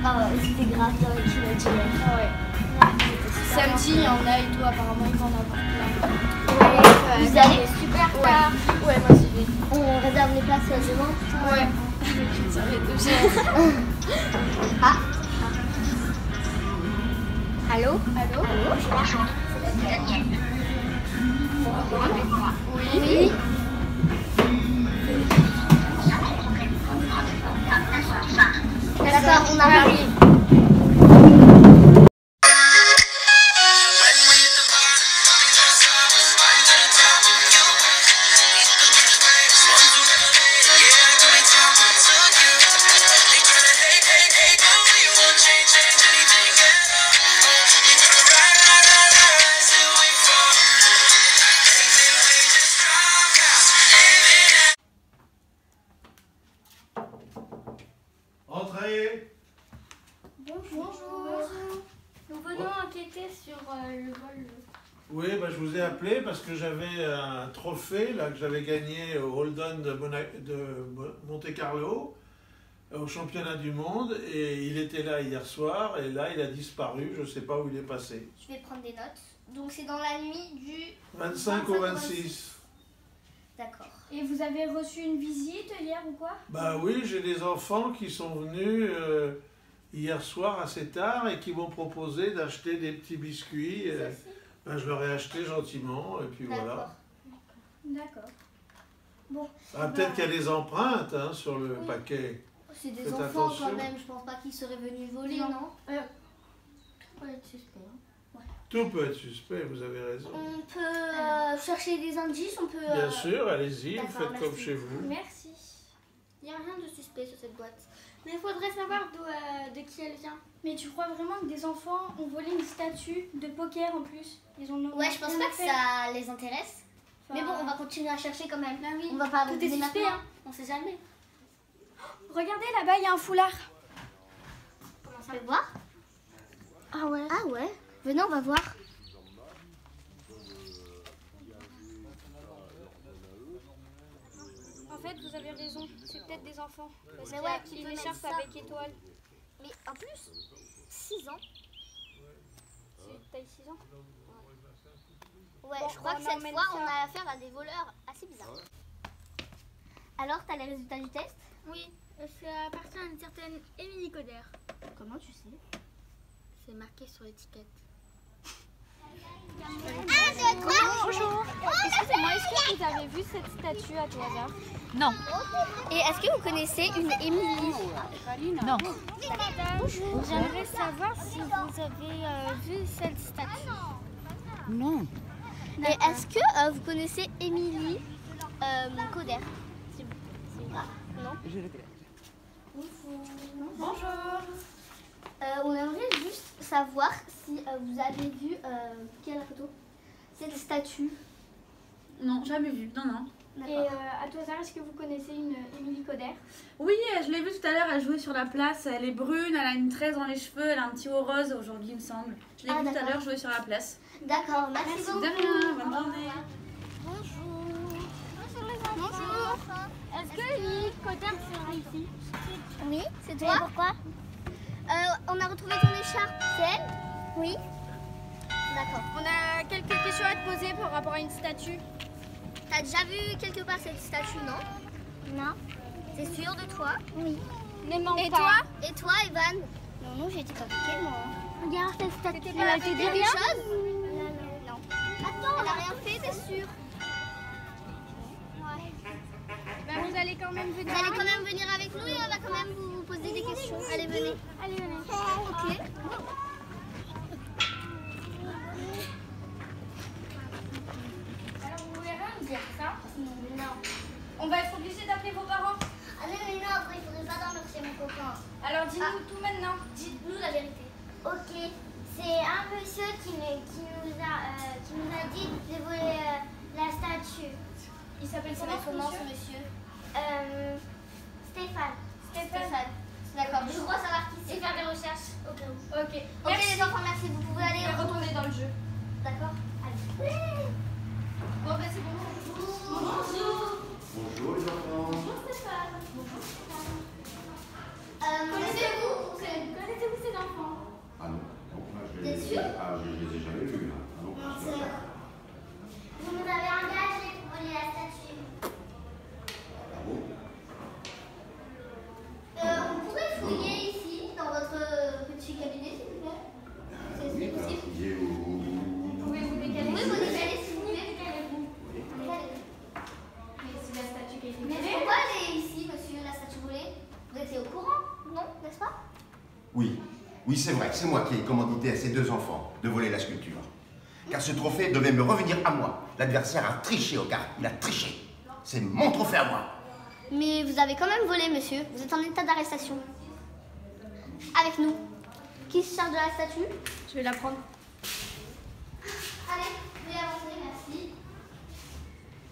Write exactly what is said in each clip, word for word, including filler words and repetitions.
Ah ouais, c'était grave dans les kilos. Ah ouais. Samedi, il y en a et tout, apparemment, ils vont en avoir plein. Ouais, Euh, vous allez super tard. Ouais, ouais, moi j'y vais. On réserve les places demain. Ouais. Ça va être deux Ah. Allô? Allô? Allô? Oui. Oui. D'accord, on arrive. Entrez. Bonjour. Bonjour. Nous venons enquêter sur euh, le vol. Oui, bah, je vous ai appelé parce que j'avais un trophée là, que j'avais gagné au Holden de, Mona- de Monte-Carlo, au championnat du monde, et il était là hier soir, et là il a disparu, je ne sais pas où il est passé. Je vais prendre des notes. Donc c'est dans la nuit du... vingt-cinq au vingt-six. D'accord. Et vous avez reçu une visite hier ou quoi? Bah oui, j'ai des enfants qui sont venus euh, hier soir assez tard et qui m'ont proposé d'acheter des petits biscuits. Euh, ben, je leur ai acheté gentiment, et puis voilà. D'accord. Bon. Ah, peut-être qu'il y a des empreintes hein, sur le Oui. paquet. C'est des Faites enfants attention. quand même, je pense pas qu'ils seraient venus voler, Non. non, Euh, Ouais, suspect. Hein. Tout peut être suspect, vous avez raison. On peut euh, chercher des indices, on peut... Bien euh, sûr, allez-y, vous d'accord, faites comme merci. chez vous. merci. Il n'y a rien de suspect sur cette boîte. Mais il faudrait savoir d'où, euh, de qui elle vient. Mais tu crois vraiment que des enfants ont volé une statue de poker en plus? Ils ont Ouais, je pense rien pas à que faire. ça les intéresse. Enfin, Mais bon, on va continuer à chercher quand même. Bah oui. On va pas Tout est abandonner suspect, maintenant. hein. On sait jamais. Regardez là-bas, il y a un foulard. Comment ça? Tu veux voir? Ah ouais. Ah ouais. Venez, on va voir. En fait, vous avez raison, c'est peut-être des enfants. Parce Mais qu'il y ouais, a tu une peux écharpe mettre ça. avec étoile. Mais en plus, six ans. C'est taille six ans. Ouais, Bon, je crois on que cette emmène fois, ça. on a affaire à des voleurs assez bizarres. Alors, t'as les résultats du test? Oui, ça appartient à une certaine Émilie Coder. Comment tu sais? C'est marqué sur l'étiquette. Un, deux, trois. Bonjour. Excusez-moi, est-ce que vous avez vu cette statue à tout hasard? Non, Et est-ce que vous connaissez une Émilie? non. J'aimerais savoir si vous avez euh, vu cette statue. Non. Et est-ce que euh, vous connaissez Émilie euh, Coder? C'est c'est pas. Non. Je regrette. Bonjour. Euh, on aimerait juste savoir si euh, vous avez vu, euh, qui a la photo? Cette statue. Non, jamais vu. Non, non. Et euh, à tout hasard, est-ce que vous connaissez une Émilie Coder? Oui, je l'ai vue tout à l'heure, elle jouait sur la place. Elle est brune, elle a une tresse dans les cheveux, elle a un petit haut rose aujourd'hui, il me semble. Je l'ai Ah, vue tout à d'accord. l'heure jouer sur la place. D'accord, merci, beaucoup. De rien, bonne journée. Bonjour. Bonjour les enfants. Bonjour. Est-ce que Émilie Coder sera ici? Oui, c'est toi? Pourquoi? euh, On a retrouvé ton écharpe, c'est elle? Oui. D'accord. On a quelques questions à te poser par rapport à une statue. T'as déjà vu quelque part cette statue, non? Non. C'est sûr de toi? Oui. Ne mens Et pas. toi? Et toi, Evan? Non, non, j'ai été compliquée, moi. Regarde cette statue. T'es Elle pas a fait été quelque rien? chose? Non. Attends, elle a rien fait, t'es sûr? Ben, vous allez quand même venir. Vous allez quand même venir avec nous et on va quand même vous poser des questions. Allez, venez. Allez, venez. Ok. Alors, vous voulez rien me dire, ça? Non. On va être obligé d'appeler vos parents. Ah non, mais non, après, il faudrait pas dormir chez mon copain. Alors, dis-nous Ah. tout maintenant. Dites-nous la vérité. Ok, c'est un monsieur qui, me- qui, nous, a, euh, qui nous a dit de voler euh, la statue. Il s'appelle Il comment, s'appelle comment ce ce monsieur? monsieur? Euh, Stéphane. Stéphane. D'accord, je crois savoir qui c'est. Et faire des recherches au cas où. Ok. Ok, Merci. les enfants, merci. Vous pouvez aller. Et retourner dans le jeu. D'accord. Allez. Bon, ben, c'est bon. Bonjour. Bonjour les enfants. Bonjour Stéphane. Bonjour Stéphane. Euh, Connaissez-vous? Connaissez Vous êtes sûr? Ah, je ne les ai jamais vus. Hein. Ah, non, Non, je c'est sais vrai. pas. Vous nous avez engagé pour voler la statue. Ah bon? Euh, on pourrait fouiller ici, dans votre petit cabinet, s'il vous plaît. C'est Oui, c'est bah, possible. fouillez au- Pouvez-vous décaler? Oui, vous décalez, s'il vous plaît. Décalez-vous. Décalez. Mais c'est la statue qui a été Mais volée. pourquoi elle est ici, monsieur, la statue volée? Vous étiez au courant, non? N'est-ce pas? Oui, oui, c'est vrai, c'est moi qui ai commandité à ces deux enfants de voler la sculpture. Car ce trophée devait me revenir à moi. L'adversaire a triché aux cartes, il a triché. C'est mon trophée à moi. Mais vous avez quand même volé, monsieur. Vous êtes en état d'arrestation. Avec nous. Qui se charge de la statue? Je vais la prendre. Allez, vous pouvez avancer, merci.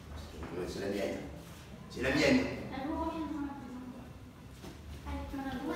Euh, C'est la mienne. C'est la mienne. Elle vous reviendra. Allez, madame.